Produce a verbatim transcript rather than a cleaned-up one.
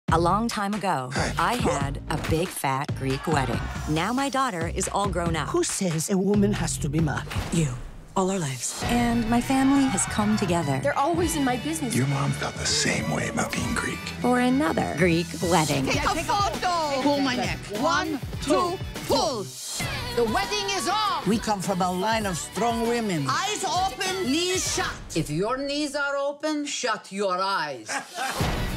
A long time ago, I had a big, fat Greek wedding. Now my daughter is all grown up. Who says a woman has to be married? You. All our lives. And my family has come together. They're always in my business. Your mom felt the same way about being Greek. For another Greek wedding. Take a photo! Pull my neck. One, two, pull! The wedding is on! We come from a line of strong women. Eyes open, knees shut. If your knees are open, shut your eyes.